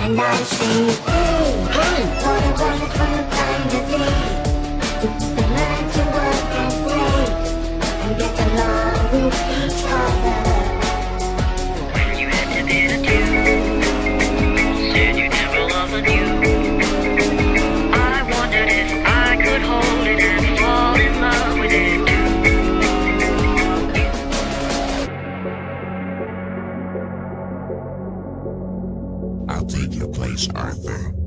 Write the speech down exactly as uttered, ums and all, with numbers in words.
And I say, hey, hey, what a wonderful time to be. We learn to work and play and get along with each other. When you had to be the two, said you never loved the new. I wondered if I could hold it and fall in love with it too. I'll take your place, Arthur.